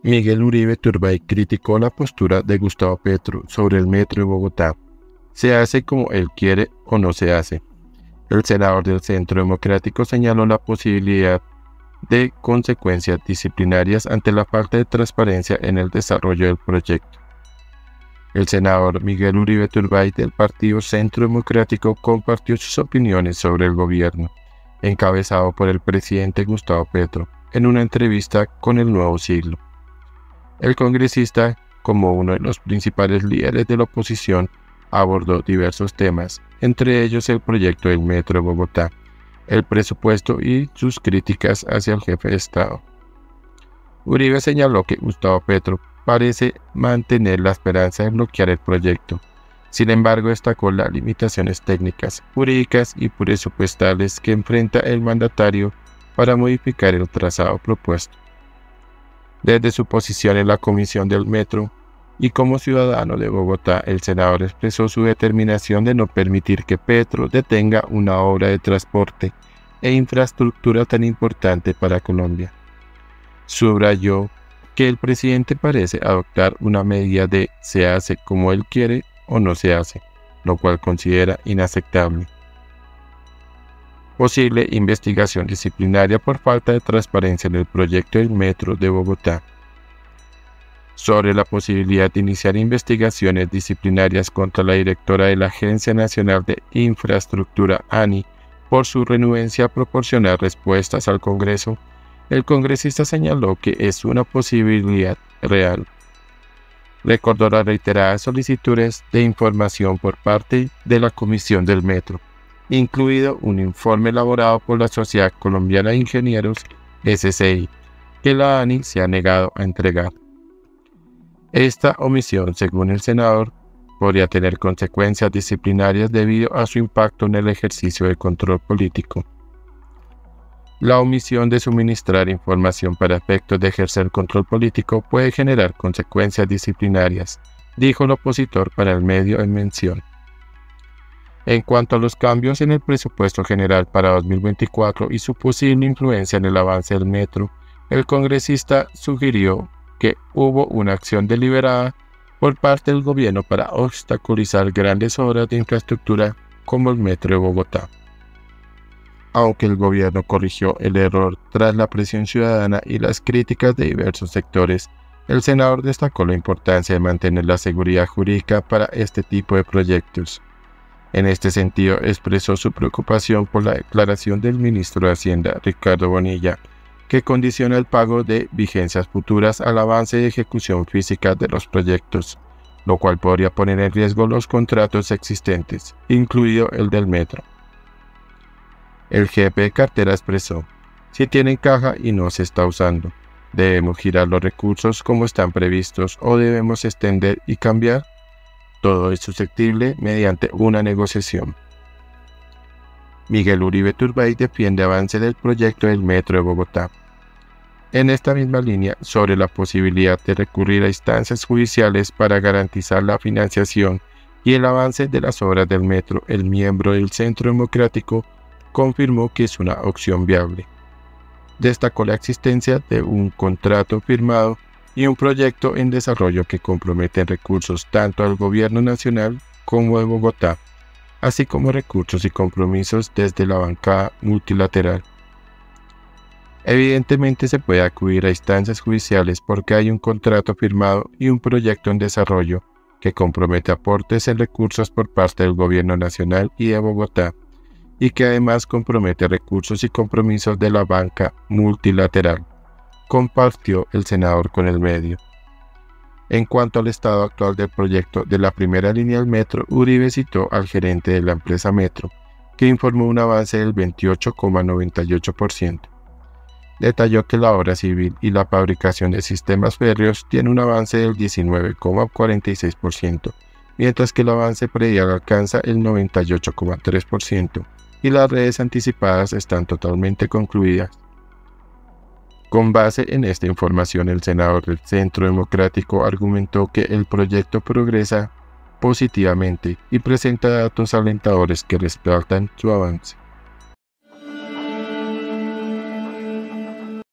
Miguel Uribe Turbay criticó la postura de Gustavo Petro sobre el metro de Bogotá. ¿Se hace como él quiere o no se hace? El senador del Centro Democrático señaló la posibilidad de consecuencias disciplinarias ante la falta de transparencia en el desarrollo del proyecto. El senador Miguel Uribe Turbay del Partido Centro Democrático compartió sus opiniones sobre el gobierno, encabezado por el presidente Gustavo Petro, en una entrevista con El Nuevo Siglo. El congresista, como uno de los principales líderes de la oposición, abordó diversos temas, entre ellos el proyecto del Metro de Bogotá, el presupuesto y sus críticas hacia el jefe de Estado. Uribe señaló que Gustavo Petro parece mantener la esperanza de bloquear el proyecto. Sin embargo, destacó las limitaciones técnicas, jurídicas y presupuestales que enfrenta el mandatario para modificar el trazado propuesto. Desde su posición en la Comisión del Metro y como ciudadano de Bogotá, el senador expresó su determinación de no permitir que Petro detenga una obra de transporte e infraestructura tan importante para Colombia. Subrayó que el presidente parece adoptar una medida de se hace como él quiere o no se hace, lo cual considera inaceptable. Posible investigación disciplinaria por falta de transparencia en el proyecto del Metro de Bogotá. Sobre la posibilidad de iniciar investigaciones disciplinarias contra la directora de la Agencia Nacional de Infraestructura, ANI, por su renuencia a proporcionar respuestas al Congreso, el congresista señaló que es una posibilidad real. Recordó las reiteradas solicitudes de información por parte de la Comisión del Metro, incluido un informe elaborado por la Sociedad Colombiana de Ingenieros, SCI, que la ANI se ha negado a entregar. Esta omisión, según el senador, podría tener consecuencias disciplinarias debido a su impacto en el ejercicio del control político. La omisión de suministrar información para efectos de ejercer control político puede generar consecuencias disciplinarias, dijo el opositor para el medio en mención. En cuanto a los cambios en el presupuesto general para 2024 y su posible influencia en el avance del metro, el congresista sugirió que hubo una acción deliberada por parte del gobierno para obstaculizar grandes obras de infraestructura como el Metro de Bogotá. Aunque el gobierno corrigió el error tras la presión ciudadana y las críticas de diversos sectores, el senador destacó la importancia de mantener la seguridad jurídica para este tipo de proyectos. En este sentido, expresó su preocupación por la declaración del ministro de Hacienda, Ricardo Bonilla, que condiciona el pago de vigencias futuras al avance de ejecución física de los proyectos, lo cual podría poner en riesgo los contratos existentes, incluido el del metro. El jefe de cartera expresó: si tienen caja y no se está usando, debemos girar los recursos como están previstos o debemos extender y cambiar. Todo es susceptible mediante una negociación. Miguel Uribe Turbay defiende avance del proyecto del Metro de Bogotá. En esta misma línea, sobre la posibilidad de recurrir a instancias judiciales para garantizar la financiación y el avance de las obras del metro, el miembro del Centro Democrático confirmó que es una opción viable. Destacó la existencia de un contrato firmado y un proyecto en desarrollo que comprometen recursos tanto al gobierno nacional como de Bogotá, así como recursos y compromisos desde la bancada multilateral. Evidentemente se puede acudir a instancias judiciales porque hay un contrato firmado y un proyecto en desarrollo que compromete aportes en recursos por parte del gobierno nacional y de Bogotá, y que además compromete recursos y compromisos de la banca multilateral, compartió el senador con el medio. En cuanto al estado actual del proyecto de la primera línea del metro, Uribe citó al gerente de la empresa Metro, que informó un avance del 28,98%. Detalló que la obra civil y la fabricación de sistemas férreos tiene un avance del 19,46%, mientras que el avance predial alcanza el 98,3%, y las redes anticipadas están totalmente concluidas. Con base en esta información, el senador del Centro Democrático argumentó que el proyecto progresa positivamente y presenta datos alentadores que respaldan su avance.